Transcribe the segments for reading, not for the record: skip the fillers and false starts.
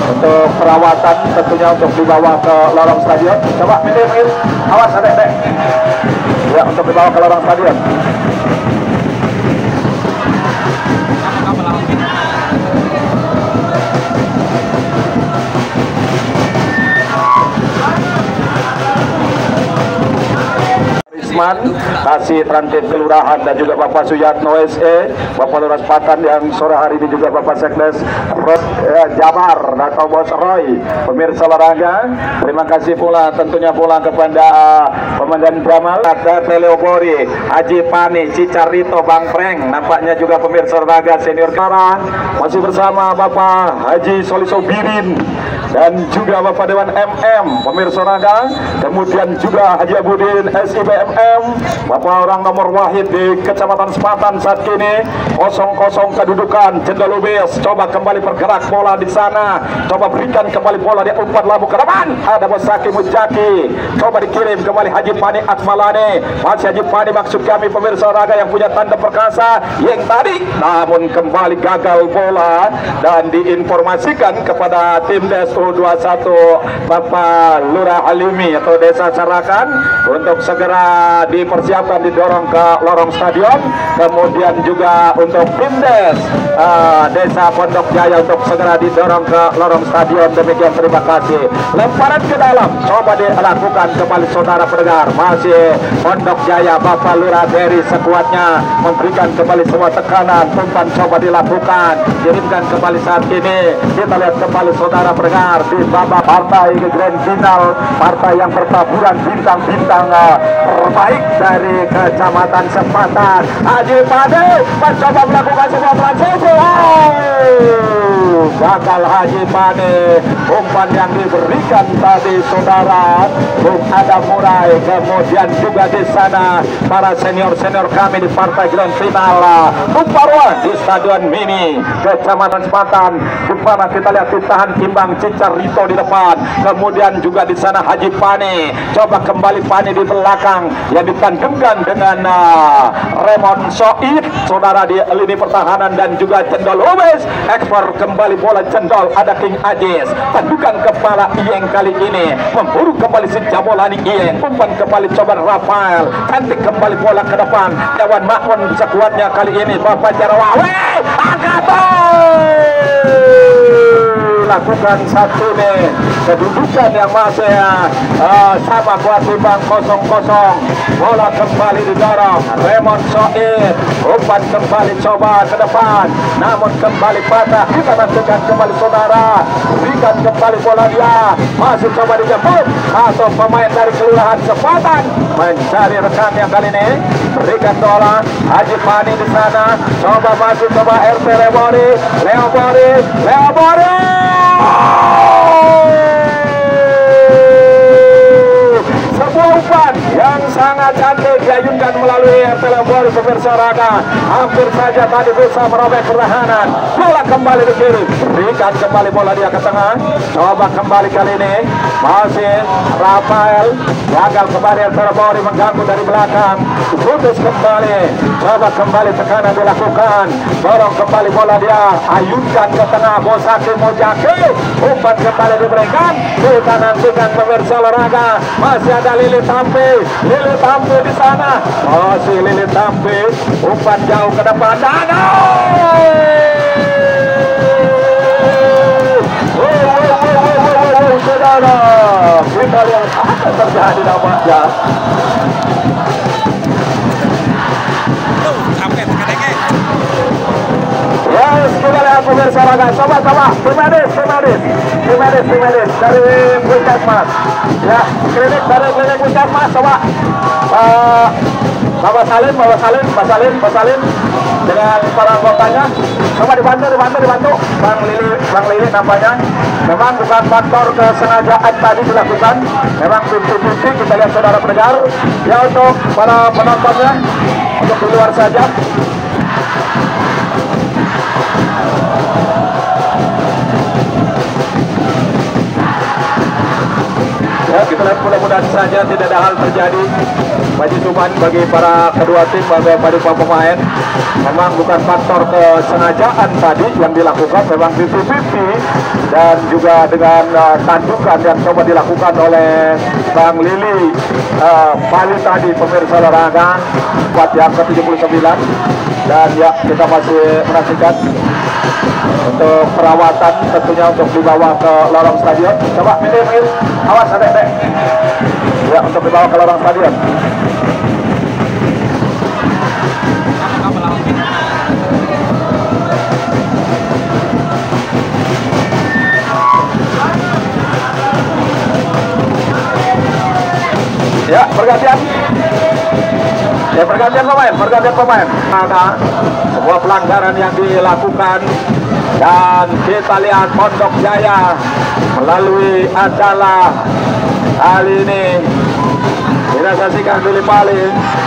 untuk perawatan tentunya untuk dibawa ke lorong stadion. Coba minggir, awas adek-adek. Ya, untuk dibawa ke lorong stadion. Kasih Transit Kelurahan dan juga Bapak Suyatno SE, Bapak Lurah Patan yang sore hari ini juga Bapak Sekdes Jabar atau Bos Roy, pemirsa olahraga. Terima kasih pula tentunya pula kepada Komandan Jamal, ada Teleobori, Haji Pani, Cicarito, Bang Preng, nampaknya juga pemirsa olahraga senior Kara masih bersama Bapak Haji Solisobirin dan juga Bapak Dewan MM, pemirsa olahraga, kemudian juga Haji Abudin SIBMM, Bapak orang nomor wahid di Kecamatan Sepatan saat ini 0-0 kedudukan. Cendol Ubis coba kembali bergerak bola di sana, coba berikan kembali bola di umpan labu ke depan. Ada Bosaki Mujaki, coba dikirim kembali Haji Pani Akmalane, masih Haji Pani maksud kami pemirsa olahraga yang punya tanda perkasa yang tadi, namun kembali gagal bola dan diinformasikan kepada tim Des U21 Bapak Lurah Alimi atau Desa Sarakan untuk segera dipersiapkan didorong ke lorong stadion. Kemudian juga untuk Pindes Desa Pondok Jaya untuk segera didorong ke lorong stadion. Demikian, terima kasih. Lemparan ke dalam coba dilakukan kembali saudara pendengar, masih Pondok Jaya Bapak Lurah Beri sekuatnya memberikan kembali semua tekanan. Umpan coba dilakukan, kirimkan kembali saat ini. Kita lihat kembali saudara pendengar di babak partai ke grand final, partai yang pertaburan bintang-bintang terbaik dari Kecamatan Sepatan. Haji Pade mencoba melakukan sebuah transisi. Gagal Haji Pade. Umpan yang diberikan tadi saudara Bung Adam Murai, kemudian juga di sana para senior-senior kami di partai grand final Umparwan di Stadion Mini Kecamatan Sepatan, di mana kita lihat ditahan timbang Cicarito di depan, kemudian juga di sana Haji Pani coba kembali Pani di belakang yang ditandemkan dengan Raymond Soid saudara di lini pertahanan, dan juga Cendol Ubis ekspor kembali bola. Cendol ada King Ajis, tandukan kepala Iyeng kali ini memburu kembali si Jabolani Iyeng, umpan kembali coba Rafael, cantik kembali bola ke depan. Dewan Makmun bisa kuatnya kali ini Bapak Jarawawe lakukan satu nih kedudukan yang masih sama kuat timbang 0-0. Bola kembali didorong Raymond Soid, umpan kembali coba ke depan, namun kembali patah. Kita nantikan kembali saudara, berikan kembali bola dia, masih coba dijemput atau pemain dari Kelurahan Sepatan mencari rekan yang kali ini, berikan bola Haji Pani di sana, coba masuk coba RT Leobori sebuah umpan yang sangat cantik diayunkan melalui Leobori pemirsa olahraga, hampir saja tadi bisa merobek pertahanan. Bola kembali dikirim, berikan kembali bola dia ke tengah, coba kembali kali ini masih Rafael, gagal kembali Leobori mengganggu dari belakang, putus kembali, coba kembali tekanan dilakukan, dorong kembali bola dia, ayunkan ke tengah Bosaki Mojaki, umpan kembali diberikan. Kita nantikan pemirsa olahraga, masih ada Lili Tampi di sana, masih Lili Tampi, umpan jauh ke depan dan saudara, kita lihat apa terjadi namanya. Yes, kita lihat pemirsa olahraga, coba Timedis dari Puskesmas, ya, klinik dari klinik Puskesmas, coba Bapak Salim dengan para anggotanya, coba dibantu Bang Lili nampaknya. Memang bukan faktor kesengajaan tadi dilakukan, memang binti-binti kita lihat saudara pendengar. Ya, untuk para penontonnya, untuk di luar saja. Ya, kita lihat mudah-mudahan saja tidak ada hal terjadi. Bagi Tuban bagi para kedua tim, bagi para pemain. Memang bukan faktor kesengajaan tadi yang dilakukan, memang 50-50 dan juga dengan tandukan yang coba dilakukan oleh Bang Lili Bali tadi, pemirsa olahraga buat yang ke-79. Dan ya, kita masih menyaksikan untuk perawatan tentunya untuk dibawa ke lorong stadion. Coba minggir, awas adek-adek. Ya, untuk dibawa ke lorong stadion. Ya, pergantian. Ya, pergantian pemain. Ada sebuah pelanggaran yang dilakukan dan kita lihat Pondok Jaya melalui adalah kali ini kita saksikan Billy Pali.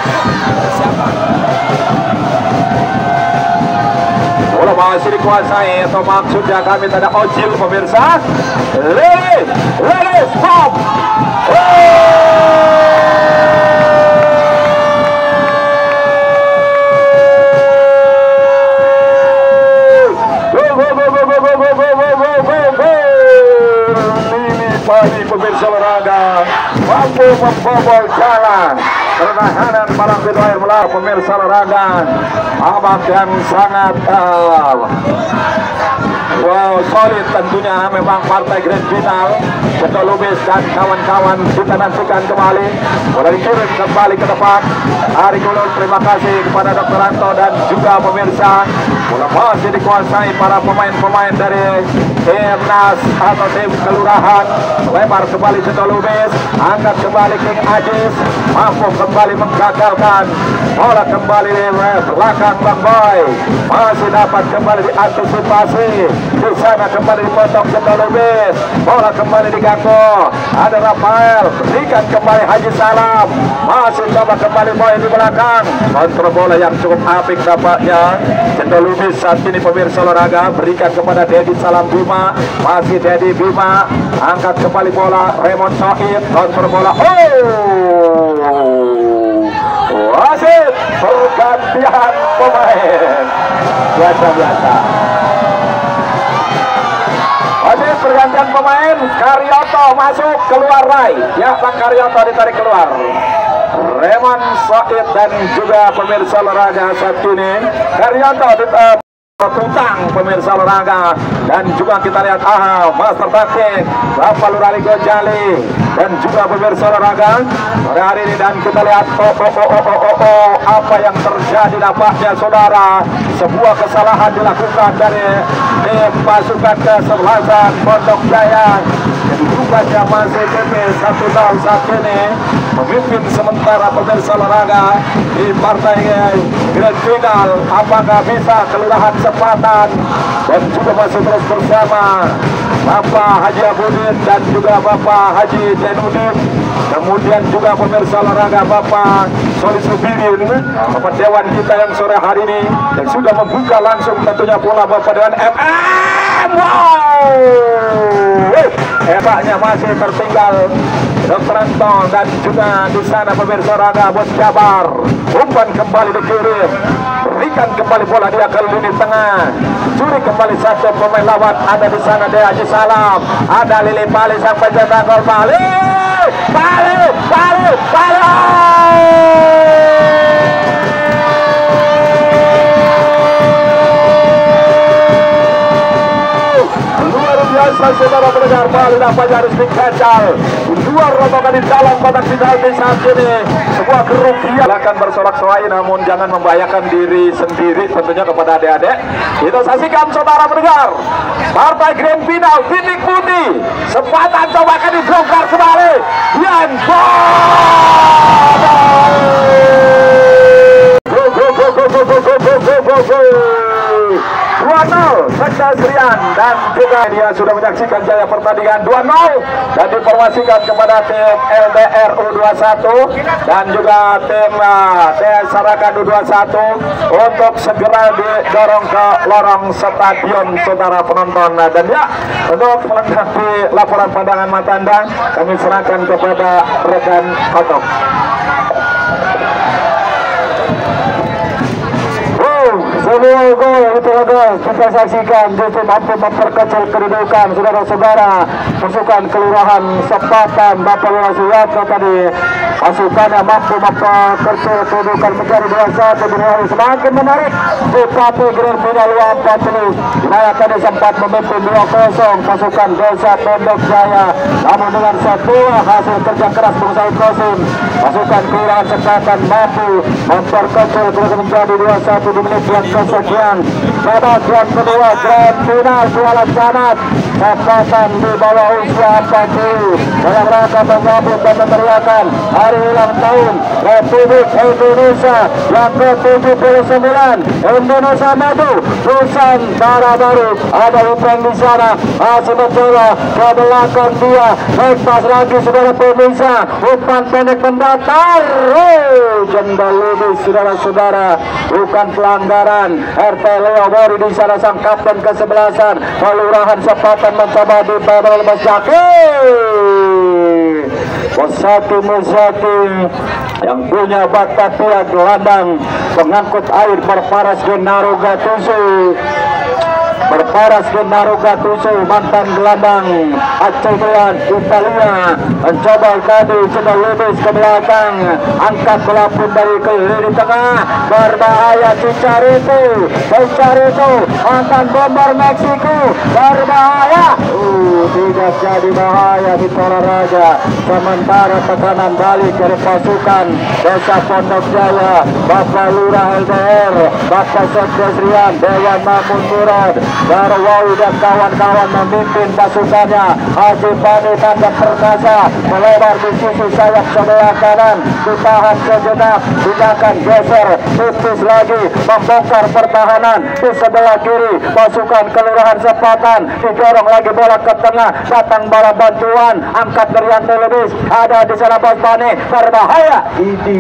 Bola masih dikuasai atau maksudnya kami tidak ojil pemirsa. Lele, stop. Pali pemirsa olahraga mampu membobol jalan pertahanan para pemain melawan pemirsa olahraga amat yang sangat solid tentunya. Memang partai grand final Beto Lubis dan kawan-kawan kita nantikan kembali. Boleh dikirim kembali ke depan. Ari Gulun, terima kasih kepada Dr. Anto dan juga pemirsa. Bola masih dikuasai para pemain-pemain dari timnas atau tim kelurahan. Lebar kembali Beto Lubis, angkat kembali King Ajis, mampu kembali menggagalkan. Bola kembali di belakang Bang Boy, masih dapat kembali diantisipasi. Di sana kembali dipotong Beto Lubis, bola kembali diganggu. Ada Rafael, berikan kembali Haji Salam, masih coba kembali Boy di belakang. Kontrol bola yang cukup apik dapatnya Beto Lubis saat ini pemirsa olahraga. Berikan kepada Dedi Salam Bima, masih Dedi Bima, angkat kembali bola Raymond Soid, kontrol bola. Wasit pergantian pemain biasa. Wasit pergantian pemain, Karyoto masuk keluar Rai. Ya, Bang Karyoto ditarik keluar. Raymond Soid dan juga pemirsa olahraga saat ini Karyoto tutang pemirsa olahraga. Dan juga kita lihat Master Bakti Bapak Lurali Gojali dan juga pemirsa olahraga sore hari ini. Dan kita lihat apa yang terjadi nampaknya saudara, sebuah kesalahan dilakukan dari tim pasukan ke-11 Pondok Jaya. Kedudukannya masih PP 1-0 saat ini, memimpin sementara pemirsa olahraga di partai grand final. Apakah bisa kelurahan Sepatan dan juga masih terus bersama Bapak Haji Abudin dan juga Bapak Haji Jenudin, kemudian juga pemirsa olahraga Bapak Solis Rubirin, Bapak Dewan kita yang sore hari ini yang sudah membuka langsung tentunya bola Bapak Dewan MM. Wow, hebatnya masih tertinggal Dr. Anton dan juga di sana pemirsa olahraga Bos Jabar. Umpan kembali dikirim, berikan kembali bola dia ke lini tengah, curi kembali satu pemain lawan. Ada di sana dia Haji Salam, ada Lili Pali sampai cetak gol. Pali. Luar biasa saudara pendengar, Pali dapat harus dikejar. Luar rombongan di dalam kotak penalti saat ini. Sebuah kerugian akan bersorak-sorai, namun jangan membahayakan diri sendiri tentunya kepada adik-adik. Kita saksikan saudara pendengar, partai grand final titik putih Sepatan coba akan dibongkar kembali. Yang go 2-0 Sekdas Rian dan juga dia sudah menyaksikan jaya pertandingan 2-0 dan diinformasikan kepada tim LDR U21 dan juga tim TS Sarakan U21 untuk segera didorong ke lorong stadion saudara penonton. Dan ya, untuk melengkapi laporan pandangan mata Anda, kami serahkan kepada rekan Otok. Semua gol itu kita saksikan justru mampu memperkecil kedudukan saudara-saudara pasukan Kelurahan Sepatan Bapak Lurah Suyatno tadi. Pasukannya mampu memperkecil kedudukan menjadi 2-1 semakin menarik. BKP Grand Final 40 dimana tadi sempat memimpin 2-0 pasukan Desa Pondok Jaya, namun dengan sebuah hasil kerja keras Bung Said Kosim pasukan Kelurahan Sepatan mampu memperkecil kedudukan menjadi 2-1 di menit yang kesekian. Babak yang kedua Grand Final Piala Camat Sepatan di bawah usia 40 dalam rangka menyambut dan memeriahkan hari ulang tahun Republik Indonesia yang ke-79. Indonesia maju, Nusantara baru. Ada Upeng di sana, masih mencoba ke belakang dia. Lepas lagi saudara pemirsa, umpan pendek mendatar. Jendal lubis saudara-saudara, bukan pelanggaran. RT Leo Bori di sana sang kapten ke-11 Kelurahan Sepatan mencoba di babak lepas jaki. Musaki yang punya Batavia gelandang pengangkut air berparas Gennaro Gattuso. Mantan gelandang AC Milan Italia mencoba tadi coba lubis ke belakang, angkat pelapun dari ke lini tengah, berbahaya Chicharito mantan bomber Meksiko, berbahaya. Tidak jadi bahaya di Toraja. Sementara tekanan balik dari pasukan Desa Pondok Jaya, Bapak Lurah LDR, Bapak Sekdes Rian, Dewan Mamun Murad, Darwawi dan kawan-kawan memimpin pasukannya. Haji Pani Tanda Perkasa melebar di sisi sayap sebelah kanan, ditahan sejenak, tindakan geser, tipis lagi, membongkar pertahanan di sebelah kiri. Pasukan Kelurahan Sepatan didorong lagi bola ke tengah, datang bola bantuan, angkat Rianto Lubis, ada di sana Bos Pani, berbahaya. Ini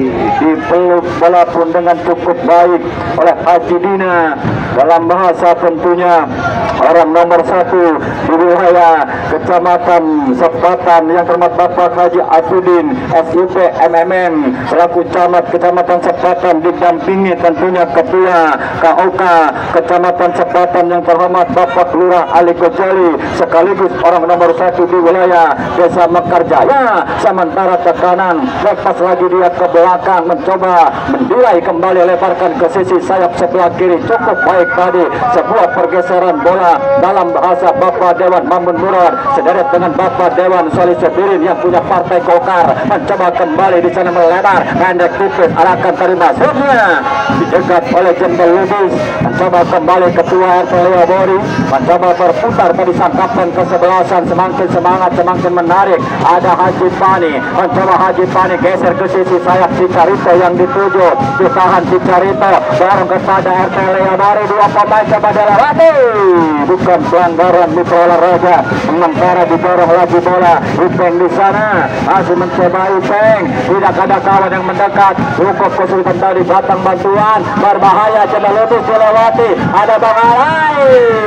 dipeluk bola pun dengan cukup baik oleh Haji Dina, dalam bahasa tentunya orang nomor 1 di wilayah Kecamatan Sepatan yang terhormat Bapak Haji Atudin SUP MMM selaku camat Kecamatan Sepatan, didampingi tentunya Ketua KOK Kecamatan Sepatan yang terhormat Bapak Lurah Ali Gojali sekaligus orang nomor 1 di wilayah Desa Mekarjaya. Sementara tekanan lepas lagi dia ke belakang, mencoba mendirai kembali, lebarkan ke sisi sayap sebelah kiri, cukup baik tadi. Sebuah pergeseran bola dalam bahasa Bapak Dewan Mamun Murad sederet dengan Bapak Dewan Solih Sobirin yang punya Partai Golkar, mencoba kembali di sana melebar pendek tipis, arahkan terima sebelumnya dijegat oleh Jendal Lubis, mencoba kembali Ketua RT Leo Bori, mencoba berputar tadi sang kapten ke-11, semakin semangat, semakin menarik. Ada Haji Pani, mencoba Haji Pani geser ke sisi sayap Chicharito yang dituju, ditahan Chicharito, dorong kepada RT Leo Bori, dua pemain coba dilewati, bukan pelanggaran Mitra Olahraga. Sementara didorong lagi bola, Upeng di sana masih mencoba Upeng, tidak ada kawan yang mendekat, cukup kesulitan tadi, datang bantuan, berbahaya, coba lebih dilewati, ada Bang Alai,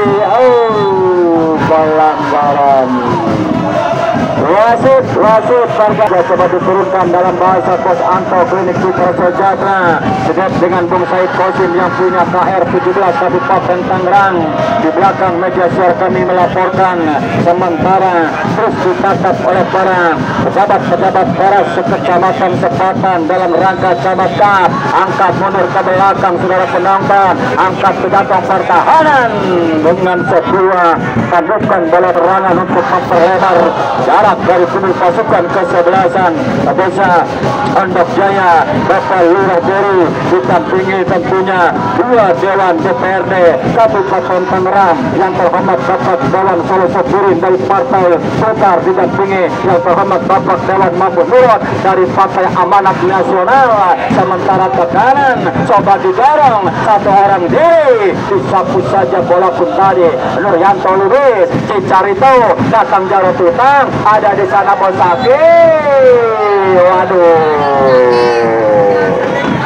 pelanggaran. Wasit warga coba diturunkan dalam bahasa Pos Anto Klinik Citra Sejahtera sedang dengan Bung Said Kosim yang punya KR 17 Kabupaten Tangerang. Di belakang media siar kami melaporkan, sementara terus ditatap oleh para pejabat-pejabat Polres Kecamatan Sepatan dalam rangka Camat Cup. Angkat mundur ke belakang saudara penonton, angkat ke belakang pertahanan dengan sebuah tandukan bola berangan untuk memperlebar jarak dari kubu pasukan ke-11 Desa Pondok Jaya. Bapak Lurah Bori didampingi tentunya dua Dewan DPRD Kabupaten Tangerang yang terhormat Bapak Dewan Solih Sobirin dari Partai Golkar, didampingi yang terhormat Bapak Dewan Mamun Murad dari Partai Amanat Nasional. Sementara tekanan coba didorong satu orang diri, disapu saja bola pun tadi Nuryanto Lubis, Chicharito datang jauh tutang, ada di sana Bosaki. Waduh,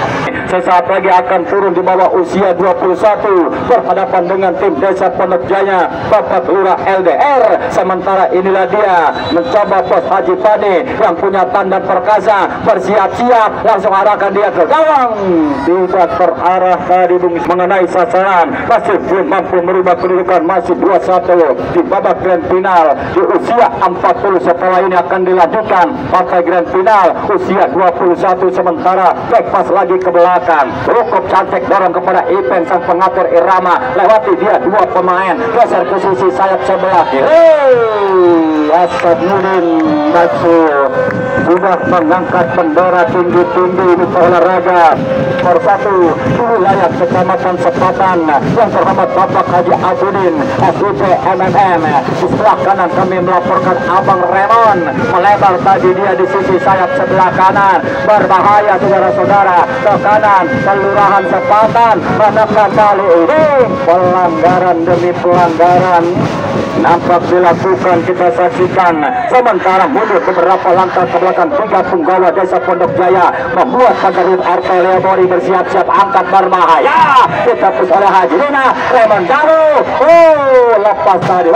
sesaat lagi akan turun di bawah usia 21 berhadapan dengan tim Desa Pondok Jaya Bapak Lurah LDR. Sementara inilah dia mencoba pos Haji Pani yang punya tanda perkasa, bersiap-siap, langsung arahkan dia ke gawang, tidak terarah tadi mengenai sasaran, masih belum mampu merubah kedudukan, masih 2-1 di babak grand final di usia 40. Setelah ini akan dilanjutkan pakai grand final usia 21. Sementara back pas lagi ke belakang, cukup cantik dorong kepada Ipeng sang pengatur irama, lewati dia dua pemain, geser posisi sayap sebelah kiri. Hasanuddin Mansur sudah mengangkat bendera tinggi-tinggi di olahraga persatu di wilayah Kecamatan Sepatan yang terhormat Bapak Haji Abudin SUP MMM. Di sebelah kanan kami melaporkan Abang Remon, melebar tadi dia di sisi sayap sebelah kanan, berbahaya saudara-saudara, ke kanan Kelurahan Sepatan, manakah kali ini pelanggaran demi pelanggaran nampak dilakukan, kita saksikan. Sementara mundur beberapa langkah ke belakang, 3 punggawa Desa Pondok Jaya membuat Pagarut RT Leobori bersiap-siap angkat berbahaya, ditepus oleh Haji Lina Raymond Daru. Lepas tadi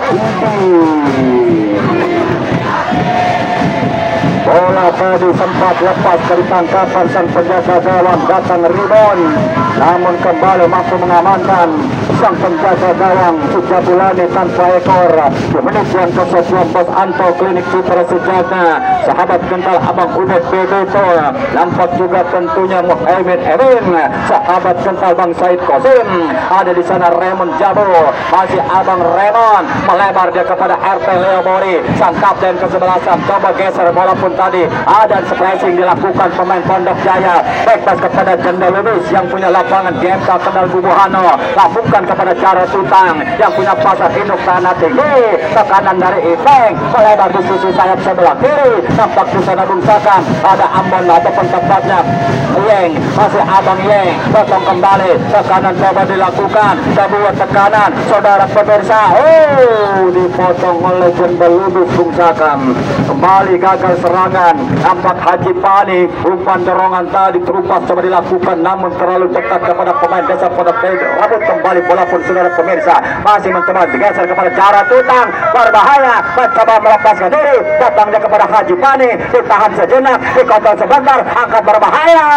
bola tadi sempat lepas dari tangkapan sang penjaga gawang, datang rebound, namun kembali mampu mengamankan sang penjaga gawang Sujabulani tanpa ekor. Di menit yang ke-19 Bos Anto Klinik Citra Sejahtera, sahabat kental Abang Ubed Bebeto, nampak juga tentunya Muhammad Erin, sahabat kental Bang Said Kosim, ada di sana Raymond Jabo, masih Abang Raymond, melebar dia kepada RT Leobori, sang kapten ke-11, coba geser bola pun tadi ada spressing dilakukan pemain Pondok Jaya, bebas kepada Jendel Lubis yang punya lapangan GMK Kendal Bubuhano, lakukan kepada Jaro Tutang yang punya pasar induk tanah tinggi, tekanan dari Ipeng, melebar di sisi sayap sebelah kiri, nampak di sana bungsakan ada Ambon ataupun tepatnya Yeng, masih Abang Yeng, potong kembali, tekanan coba dilakukan, sebuah tekanan saudara pemirsa, dipotong oleh Jendel Lubis bungsakan, kembali gagal serangan, nampak Haji Pani, umpan dorongan tadi terupas coba dilakukan, namun terlalu dekat kepada pemain Desa Pondok Jaya, rambut kembali bola pun saudara pemirsa, masih mencoba digeser kepada Jaro Tutang, berbahaya, mencoba melepaskan diri, datangnya kepada Haji Pani, ditahan sejenak, dikontrol sebentar, angkat berbahaya,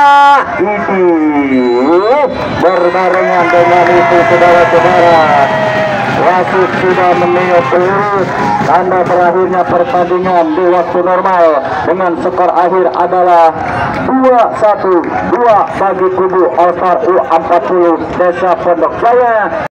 berbarengan dengan itu saudara-saudara, wasit sudah meniup peluru tanda berakhirnya pertandingan di waktu normal dengan skor akhir adalah 2-1, 2 bagi kubu All Star U40 Desa Pondok Jaya.